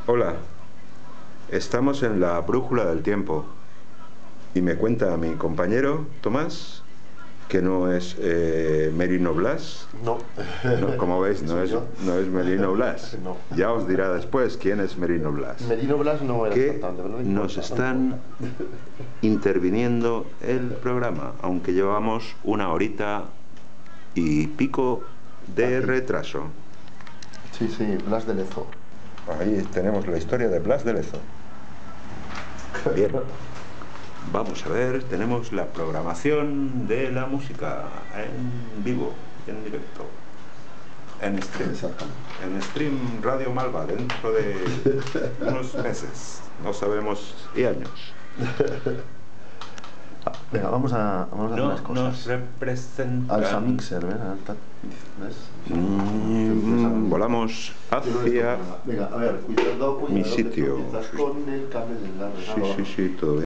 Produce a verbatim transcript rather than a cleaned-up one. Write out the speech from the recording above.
Hola, estamos en la brújula del tiempo y me cuenta mi compañero Tomás que no es eh, Merino Blas. No. No, como veis, no es, no es Merino Blas. No. Ya os dirá después quién es Merino Blas. Merino Blas no era Que exactamente, pero no importa, nos no están importa. interviniendo el programa, aunque llevamos una horita y pico de Aquí. retraso. Sí, sí, Blas de Lezo. Ahí tenemos la historia de Blas de Lezo. Bien, vamos a ver, tenemos la programación de la música en vivo, en directo, en stream, en stream Radio Malva dentro de unos meses, no sabemos, y años. Venga, vamos a, vamos a hacer No unas cosas. nos representan. Alza Mixer, ¿ves? Alta, ¿ves? Mm, volamos hacia Venga, a ver, cuidado, cuidado, mi que tú sitio. empiezas con el cable del largo. Sí, sí, sí, todo bien.